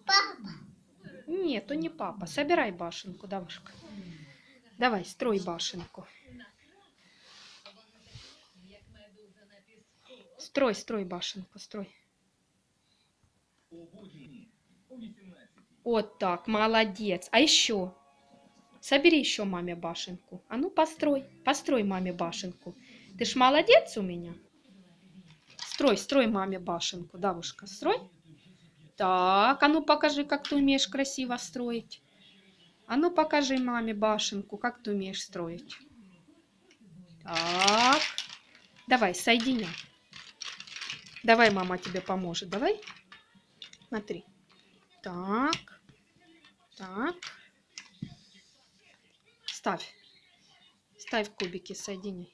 Папа. Нет, то не папа. Собирай башенку, девушка. Давай, строй башенку. Строй, строй башенку, строй. Вот так, молодец. А еще? Собери еще маме башенку. А ну, построй. Построй маме башенку. Ты ж молодец у меня. Строй, строй маме башенку, девушка, строй. Так, а ну покажи, как ты умеешь красиво строить. А ну покажи маме башенку, как ты умеешь строить. Так, давай, соединяй. Давай, мама тебе поможет, давай. Смотри. Так, так. Ставь. Ставь кубики, соединяй.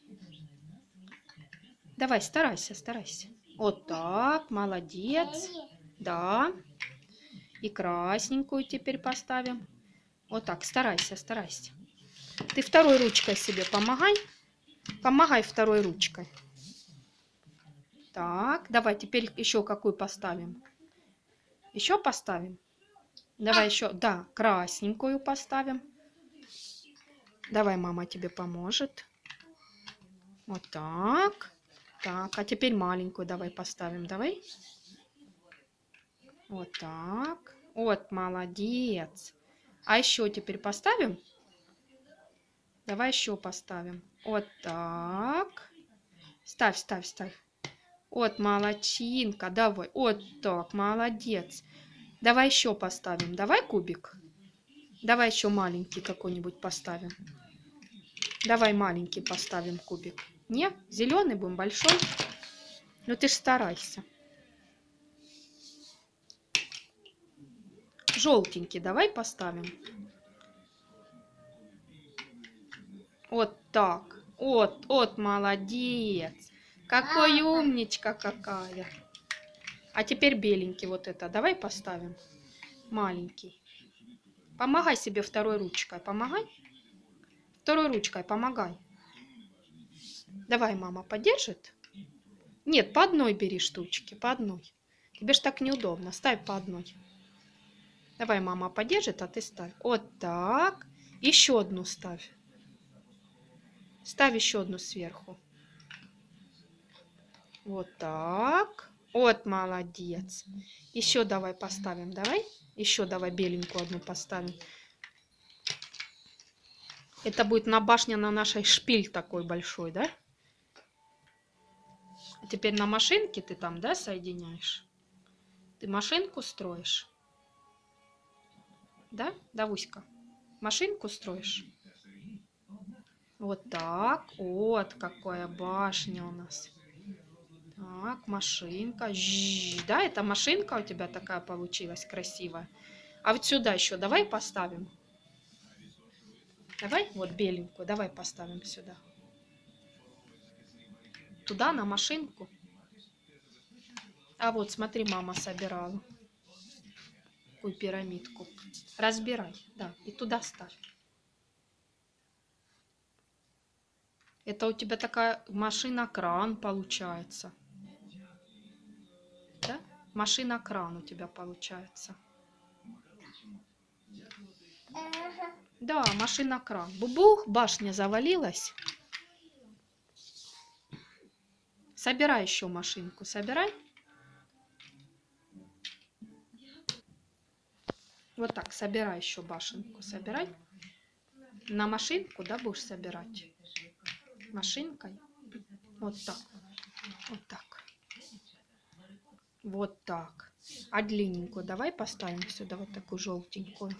Давай, старайся, старайся. Вот так, молодец. Да. И красненькую теперь поставим. Вот так, старайся, старайся. Ты второй ручкой себе помогай. Помогай второй ручкой. Так, давай теперь еще какую поставим? Еще поставим? Давай еще, да, красненькую поставим. Давай, мама тебе поможет. Вот так. Так, а теперь маленькую давай поставим, давай. Вот так. Вот, молодец. А еще теперь поставим? Давай еще поставим. Вот так. Ставь, ставь, ставь. Вот, молодчинка, давай. Вот так, молодец. Давай еще поставим. Давай кубик. Давай еще маленький какой-нибудь поставим. Давай маленький поставим кубик. Не? Зеленый будем, большой? Ну ты ж старайся. Желтенький давай поставим. Вот так. Вот, молодец. Какой умничка какая. А теперь беленький вот это. Давай поставим. Маленький. Помогай себе второй ручкой. Помогай. Второй ручкой помогай. Давай, мама подержит. Нет, по одной бери штучки. По одной. Тебе ж так неудобно. Ставь по одной. Давай, мама подержит, а ты ставь. Вот так. Еще одну ставь. Ставь еще одну сверху. Вот так. Вот, молодец. Еще давай поставим, давай. Еще давай беленькую одну поставим. Это будет на башне на нашей шпиль такой большой, да? А теперь на машинке ты там, да, соединяешь? Ты машинку строишь? Да, Давуська? Машинку строишь? Вот так. Вот какая башня у нас. Так, машинка. Да, это машинка у тебя такая получилась красивая. А вот сюда еще давай поставим. Давай, вот беленькую, давай поставим сюда. Туда, на машинку. А вот, смотри, мама собирала. Такую пирамидку. Разбирай, да, и туда ставь. Это у тебя такая машина-кран получается. Да? Машина-кран у тебя получается. Да, машина-кран. Бубух, башня завалилась. Собирай еще машинку, собирай. Вот так, собирай еще башенку, собирай. На машинку, да, будешь собирать? Машинкой. Вот так. Вот так. Вот так. А длинненькую давай поставим сюда, вот такую желтенькую.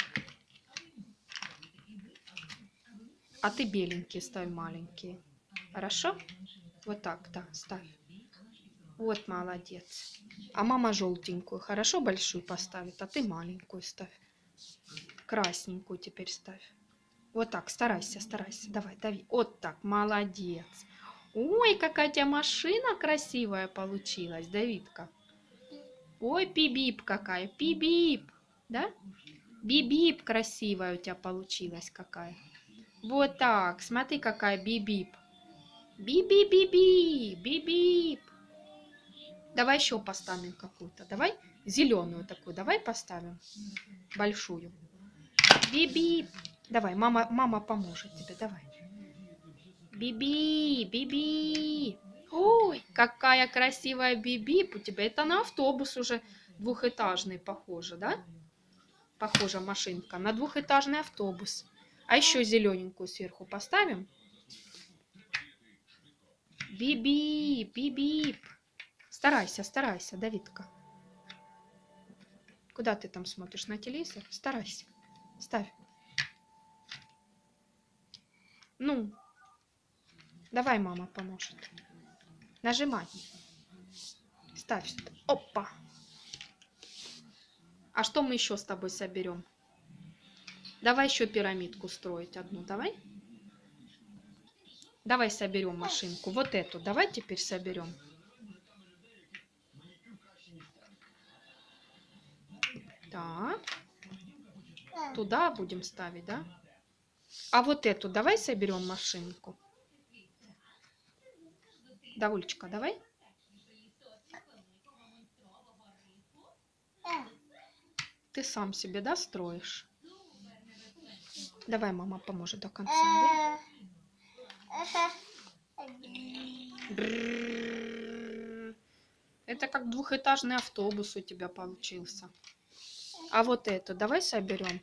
А ты беленькие ставь, маленькие. Хорошо? Вот так, да, ставь. Вот, молодец. А мама желтенькую, хорошо, большую поставит, а ты маленькую ставь. Красненькую теперь ставь. Вот так, старайся, старайся. Давай, дави. Вот так, молодец. Ой, какая у тебя машина красивая получилась, Давидка. Ой, пибип какая, пибип. Да? Бибип красивая у тебя получилась какая. Вот так, смотри, какая бибип. Биби-биби, бибип. Давай еще поставим какую-то. Давай. Зеленую такую давай поставим. Большую. Биби. Давай, мама поможет тебе, давай. Биби, Биби. Ой, какая красивая Биби у тебя. Это на автобус уже двухэтажный похоже, да? Похожа машинка на двухэтажный автобус. А еще зелененькую сверху поставим. Биби, Биби. Старайся, старайся, Давидка. Куда ты там смотришь? На телевизор? Старайся. Ставь. Ну. Давай, мама поможет. Нажимай. Ставь сюда. Опа. А что мы еще с тобой соберем? Давай еще пирамидку строить одну. Давай. Давай соберем машинку. Вот эту. Давай теперь соберем. Так. Туда будем ставить, да? А вот эту давай соберем машинку. Давульчика, давай. Ты сам себе, да, строишь? Давай, мама поможет до конца. Это как двухэтажный автобус у тебя получился. А вот эту давай соберем.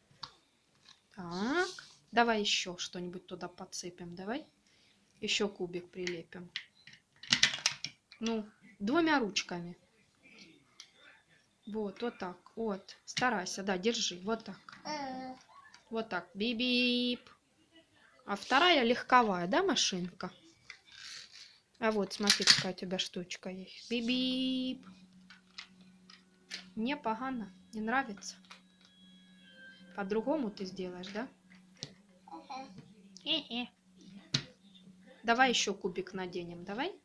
Так. Давай еще что-нибудь туда подсыпем. Давай. Еще кубик прилепим. Ну, двумя ручками. Вот так. Вот. Старайся, да, держи. Вот так. Вот так. Бип-бип. А вторая легковая, да, машинка? А вот, смотри, какая у тебя штучка есть. Бип-бип. Не погано? Не нравится? По-другому ты сделаешь, да? Давай еще кубик наденем, давай.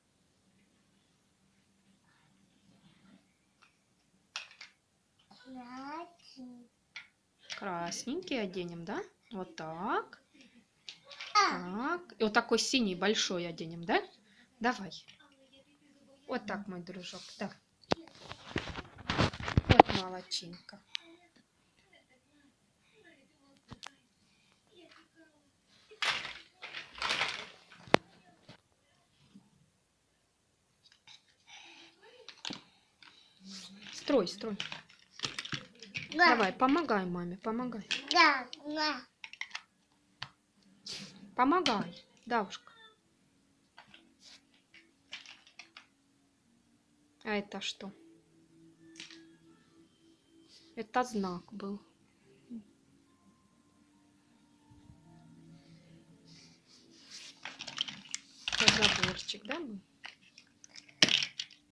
Красненький оденем, да? Вот так. Так. И вот такой синий большой оденем, да? Давай. Вот так, мой дружок, да. Вот молодчинка. Строй, строй. Да. Давай, помогай маме, помогай. Да, да. Помогай, Давушка. А это что? Это знак был. Это заборчик, да, был?